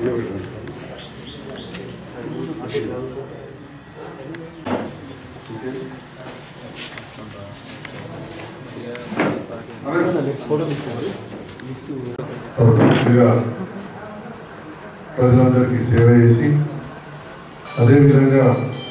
సర్పంచ్గా ప్రజలందరికీ సేవ చేసి అదేవిధంగా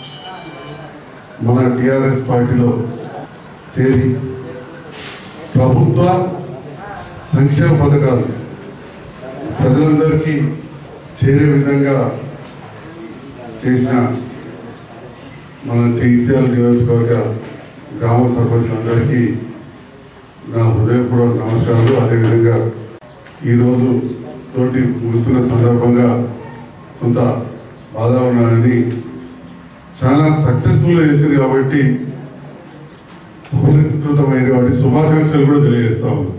మన టిఆర్ఎస్ పార్టీలో చేరి ప్రభుత్వ సంక్షేమ పథకాలు ప్రజలందరికీ చేరే విధంగా చేసిన మన జగిత్యాల నియోజకవర్గ గ్రామ సర్పంచులందరికీ నా హృదయపూర్వక నమస్కారాలు. అదేవిధంగా ఈరోజు తోటి ముగుస్తున్న సందర్భంగా కొంత బాధ ఉన్నదని చాలా సక్సెస్ఫుల్గా చేసింది కాబట్టి సఫలీకృతమైన వాటి శుభాకాంక్షలు కూడా తెలియజేస్తా ఉంది.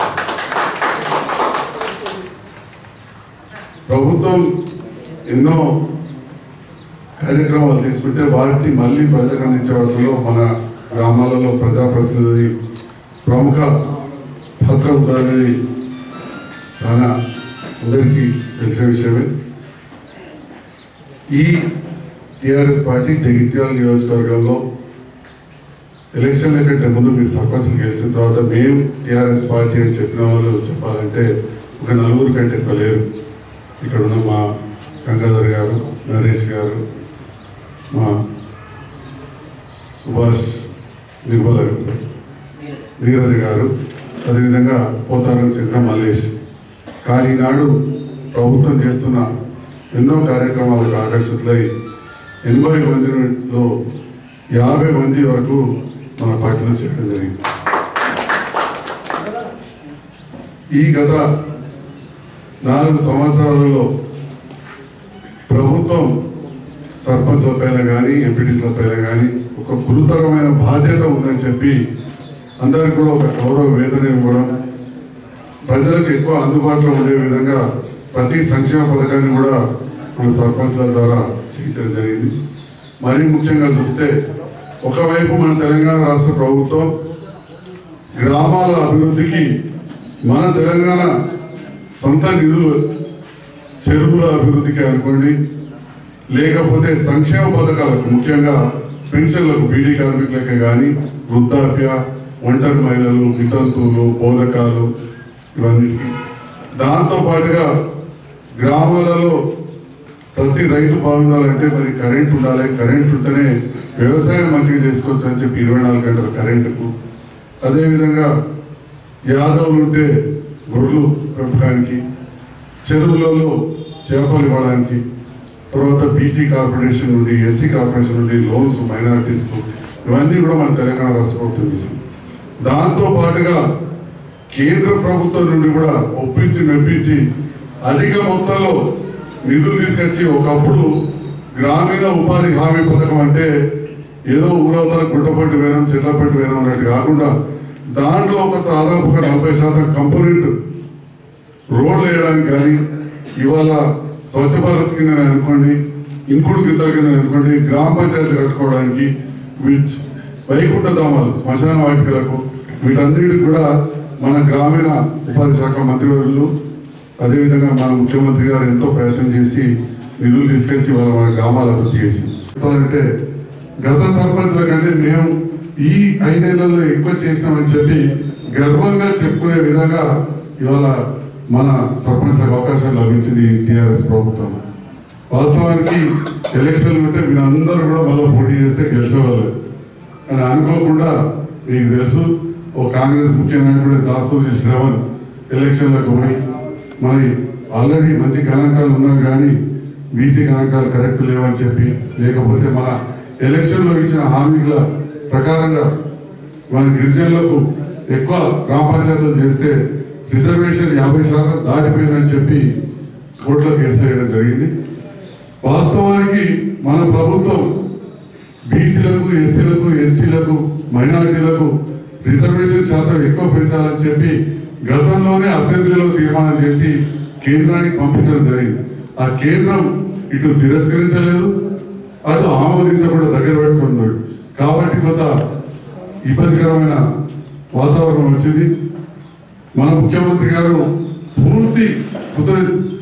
ప్రభుత్వం ఎన్నో కార్యక్రమాలు తీసుకుంటే వాటిని మళ్ళీ ప్రజలకు అందించే వాటిలో మన గ్రామాలలో ప్రజాప్రతినిధి ప్రముఖ పాత్ర ఉంటుందనేది చాలా అందరికీ తెలిసే విషయమే. ఈ టిఆర్ఎస్ పార్టీ జగిత్యాల నియోజకవర్గంలో ఎలక్షన్ల కంటే ముందు మీరు సర్పంచ్లు గెలిచిన తర్వాత మేము టిఆర్ఎస్ పార్టీ అని చెప్పిన వాళ్ళు చెప్పాలంటే ఒక 4 కంటే ఎక్కువ లేరు. ఇక్కడ ఉన్న మా గంగాధర్ గారు, నరేష్ గారు, మా సుభాష్ నిర్మల నీరజ్ గారు, అదేవిధంగా పోతారం చెందిన మల్లేష్. కానీ ఈనాడు ప్రభుత్వం చేస్తున్న ఎన్నో కార్యక్రమాలకు ఆకర్షితులై 80 మందిలో 50 మంది వరకు మన పార్టీలో చేయడం జరిగింది. ఈ గత 4 సంవత్సరాలలో ప్రభుత్వం సర్పంచ్ల పైన కానీ ఎంపీటీసీల పైన కానీ ఒక గురుతరమైన బాధ్యత ఉందని చెప్పి అందరికీ కూడా ఒక గౌరవ వేతనం ఇవ్వడం, ప్రజలకు ఎక్కువ అందుబాటులో ఉండే విధంగా ప్రతి సంక్షేమ పథకాన్ని కూడా మన సర్పంచ్ల ద్వారా చేయించడం జరిగింది. మరీ ముఖ్యంగా చూస్తే ఒకవైపు మన తెలంగాణ రాష్ట్ర ప్రభుత్వం గ్రామాల అభివృద్ధికి మన తెలంగాణ సొంత నిధులు చెరువుల అభివృద్ధికి అనుకోండి, లేకపోతే సంక్షేమ పథకాలకు ముఖ్యంగా పెన్షన్లకు, బీడీ కార్మికులకే కానీ వృద్ధాప్య, ఒంటరి మహిళలు, వితంతువులు, బోధకాలు ఇవన్నిటికీ, దాంతోపాటుగా గ్రామాలలో ప్రతి రైతు బాగుండాలంటే మరి కరెంట్ ఉండాలి, కరెంట్ ఉంటేనే వ్యవసాయం మంచిగా చేసుకోవచ్చు అని చెప్పి 24 గంటల కరెంటుకు, అదేవిధంగా యాదవులు ఉంటే గొర్రెలు పెంపకానికి, చెరువులలో చేపలు ఇవ్వడానికి, తర్వాత బీసీ కార్పొరేషన్ నుండి, ఎస్సీ కార్పొరేషన్ నుండి లోన్స్ మైనారిటీస్కు, ఇవన్నీ కూడా మన తెలంగాణ రాష్ట్ర ప్రభుత్వం చేసింది. దాంతో పాటుగా కేంద్ర ప్రభుత్వం నుండి కూడా ఒప్పించి మెప్పించి అధిక మొత్తంలో నిధులు తీసుకొచ్చి, ఒకప్పుడు గ్రామీణ ఉపాధి హామీ పథకం అంటే ఏదో ఊరవతల గుట్టపట్టి వేయడం, చెట్లపట్టి వేయడం అన్నట్టు కాకుండా దాంట్లో ఒక దాదాపు 40% కంపోనెంట్ రోడ్లు వేయడానికి కానీ, ఇవాళ స్వచ్ఛ భారత్ కింద అనుకోండి, ఇంకుడు గిద్దల కింద అనుకోండి, గ్రామ పంచాయతీలు కట్టుకోవడానికి, వైకుంఠ ధామాలు, శ్మశాన వాటికలకు, వీటన్నిటికి కూడా మన గ్రామీణ ఉపాధి శాఖ మంత్రివర్యులు అదేవిధంగా మన ముఖ్యమంత్రి గారు ఎంతో ప్రయత్నం చేసి నిధులు తీసుకొచ్చి వాళ్ళ మన గ్రామాల అభివృద్ధి చేసింది. చెప్పాలంటే గత సర్పంచ్ల కంటే మేము ఈ 5 ఏళ్లలో ఎక్కువ చేసినామని చెప్పి గర్వంగా చెప్పుకునే విధంగా ఇవాళ మన సర్పంచ్లకు అవకాశం లభించింది టిఆర్ఎస్ ప్రభుత్వం. వాస్తవానికి ఎలక్షన్లు ఉంటే మీరు అందరూ కూడా మళ్ళీ పోటీ చేస్తే గెలిచేవాళ్ళు, కానీ అనుకోకుండా మీకు తెలుసు ఓ కాంగ్రెస్ ముఖ్య నాయకుడు దాసోజీ శ్రవణ్ ఎలక్షన్లకు పోయి మరి ఆల్రెడీ మంచి గణాంకాలు ఉన్నా కానీ బీసీ గణాంకాలు కరెక్ట్ లేవని చెప్పి, లేకపోతే మన ఎలక్షన్లో ఇచ్చిన హామీల ప్రకారంగా మన గిరిజనులకు ఎక్కువ గ్రామ పంచాయతీలు చేస్తే రిజర్వేషన్ 50% దాటిపోయిందని చెప్పి కోర్టులో కేసులు వేయడం జరిగింది. వాస్తవానికి మన ప్రభుత్వం బీసీలకు, ఎస్సీలకు, ఎస్టీలకు, మైనారిటీలకు రిజర్వేషన్ శాతం ఎక్కువ పెంచాలని చెప్పి గతంలోనే అసెంబ్లీలో తీర్మానం చేసి కేంద్రానికి పంపించడం జరిగింది. ఆ కేంద్రం ఇటు తిరస్కరించలేదు, అటు ఆమోదించకుండా దగ్గర పెట్టుకున్నాడు. కాబట్టి కొంత ఇబ్బందికరమైన వాతావరణం వచ్చింది. మన ముఖ్యమంత్రి గారు పూర్తి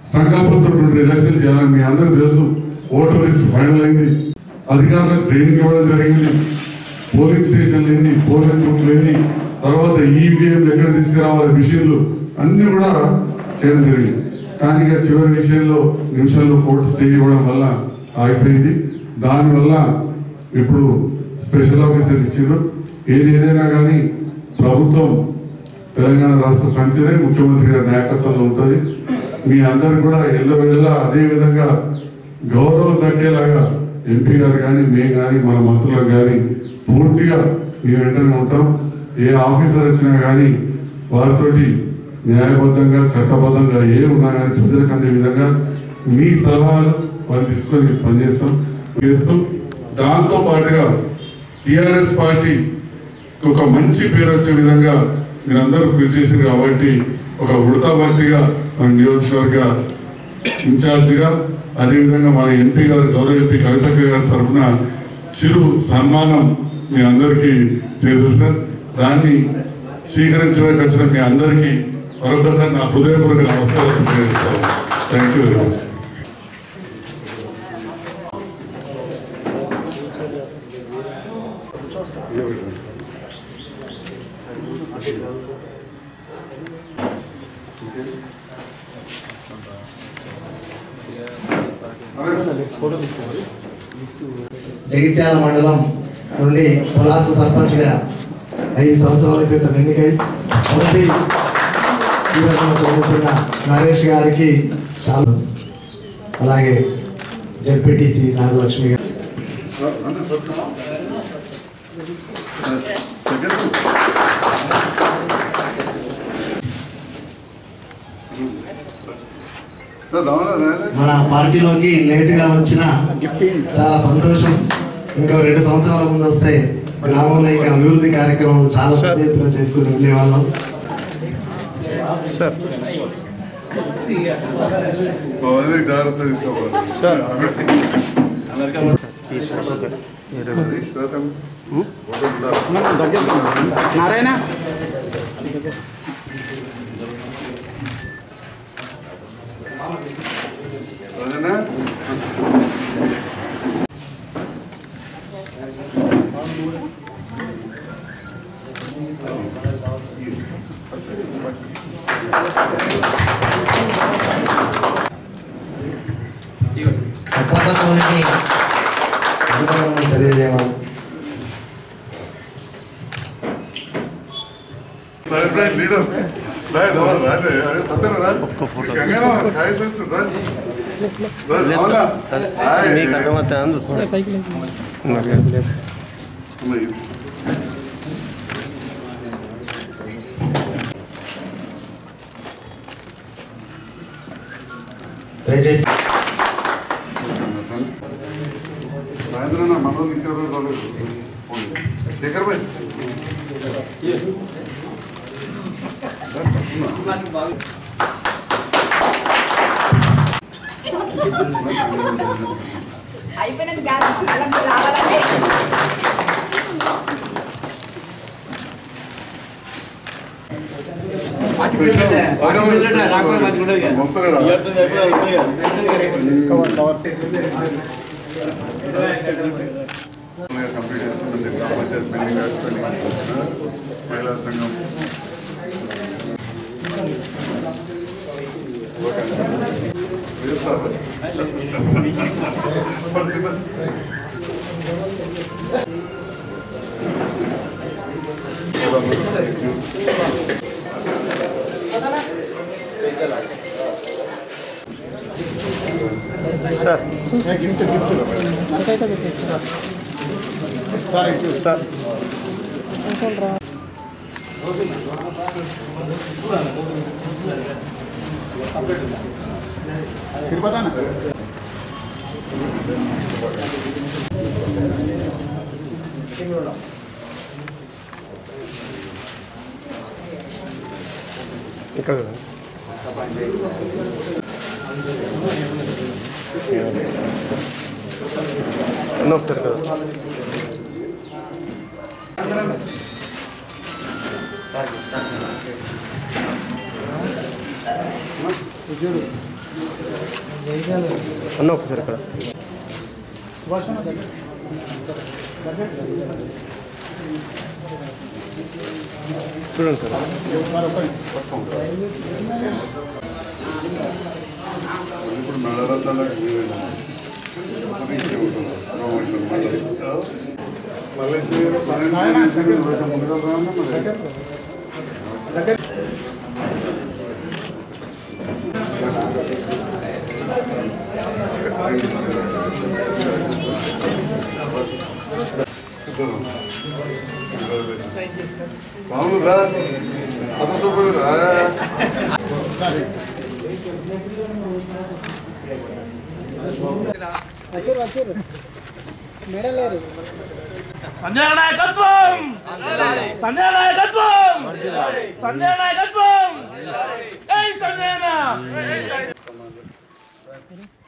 సంకల్పంతో 2 ఎలక్షన్ చేయాలని మీ అందరికీ తెలుసు. ఓటర్ లిస్ట్ ఫైనల్ అయింది. అధికారులకు ట్రైనింగ్ ఇవ్వడం జరిగింది. పోలింగ్ స్టేషన్లు ఎన్ని, పోలింగ్ బూత్లు ఎన్ని, తర్వాత ఈవీఎంలు ఎక్కడ తీసుకురావాలి, మిషన్లు అన్నీ కూడా చేయడం జరిగింది. కానీ ఇక చివరి విషయంలో నిమిషాల్లో కోర్టు స్టే ఇవ్వడం వల్ల ఆగిపోయింది. దానివల్ల ఇప్పుడు స్పెషల్ ఆఫీసర్ ఇచ్చారు. ఏదైనా కానీ ప్రభుత్వం తెలంగాణ రాష్ట్ర సమితినే ముఖ్యమంత్రి గారి నాయకత్వంలో ఉంటుంది. మీ అందరు కూడా ఎల్లవేళ అదే విధంగా గౌరవం దక్కేలాగా ఎంపీ గారు కానీ మేము కానీ మన మంత్రులకు కానీ పూర్తిగా మీ వెంటనే ఉంటాం. ఏ ఆఫీసర్ వచ్చినా కానీ వారితోటి న్యాయబద్ధంగా చట్టబద్ధంగా ఏ ఉన్నా కానీ ప్రజలకు అందే విధంగా మీ సలహాలు వాళ్ళు తీసుకొని పనిచేస్తాం చేస్తాం. దాంతో పాటుగా టిఆర్ఎస్ పార్టీ ఒక మంచి పేరు వచ్చే విధంగా మీరందరూ కృషి చేశారు కాబట్టి ఒక ఉడతా భక్తిగా మన నియోజకవర్గ ఇన్ఛార్జిగా అదేవిధంగా మన ఎంపీ గారు గౌరవ ఎంపీ కవితక్క గారి తరఫున చిరు సన్మానం మీ అందరికీ చేశారు సార్. దాన్ని స్వీకరించడానికి వచ్చిన మీ అందరికీ మరొకసారి నా హృదయపూర్వక నమస్కారాలు తెలియజేస్తాను. Thank you very much. Jagtial మండలం నుండి పలాస సర్పంచ్గా 5 సంవత్సరాల క్రితం ఎన్నికై మొదటి చదువుతున్న నరేష్ గారికి చాలా, అలాగే జెడ్పీటీసీ నాగలక్ష్మి గారు, మన పార్టీలోకి లేటుగా వచ్చిన చాలా సంతోషం. ఇంకా 2 సంవత్సరాల ముందు వస్తే గ్రామంలో ఇంకా అభివృద్ధి కార్యక్రమాలు చాలా పెద్ద ఎత్తున చేసుకుని ఉండేవాళ్ళం. జాగ్రత్త నారాయణ తెలియజేయాలి. దయచేసి మనోజ్ ఇంకా శేఖర్ భాయ్ అయిపోయినది కాదు రావాలంటే కంప్లీట్ చేస్తుంది. గ్రామ పంచాయతీ బిల్డింగ్ వేసుకొని మహిళా సంఘం ఇక్కడ ఒకసారి కదా చూడు అన్న ఒకసారి ఇక్కడ చూడండి సార్. ఇప్పుడు మెడలకి బాగుందా అంత సూపర్ సంజయ్ నాయకత్వం సంజయ్ నాయకత్వం సంజయ్ నాయకత్వం జై సంజయ్.